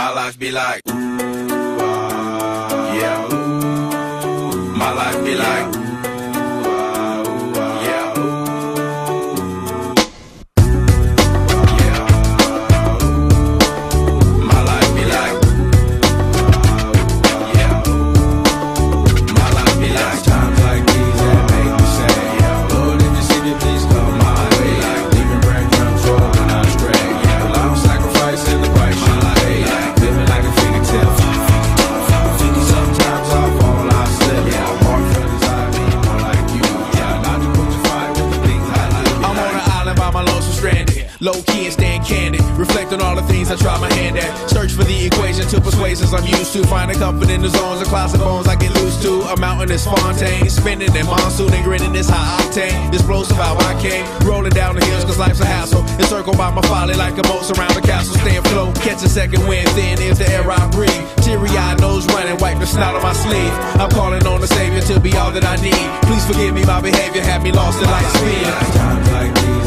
My life be like, ooh, yeah, ooh. My life be like, ooh, yeah, ooh. Yeah, ooh. My life be like, yeah, ooh. My life be like, times like these that make me say, yeah, Lord, if you see me, please come my way. Like leaving breadcrumbs rolling out stray. Yeah, well, I'm sacrificing the price you pay. Like living like a fingertip. Sometimes I fall, I slip. Yeah, I'm more friends, I mean more like you. Yeah, not to put the fire with the things I do. I'm on an island by my lonesome stranded. Low key and staying candid. Reflect on all the things I try my hand at. Search for the equation to persuasions I'm used to. Finding comfort in the zones of clouds and bones I get loose to. A mountain is Fontaine. Spinning in monsoon and grinning this high octane. Explosive how I came. Rolling down the hills cause life's a hassle. Encircled by my folly like a moat around the castle. Stay afloat. Catch a second wind thin is the air I breathe. Teary-eyed nose running. Wipe the snot on my sleeve. I'm calling on the Savior to be all that I need. Please forgive me, my behavior had me lost in light speed. Times like these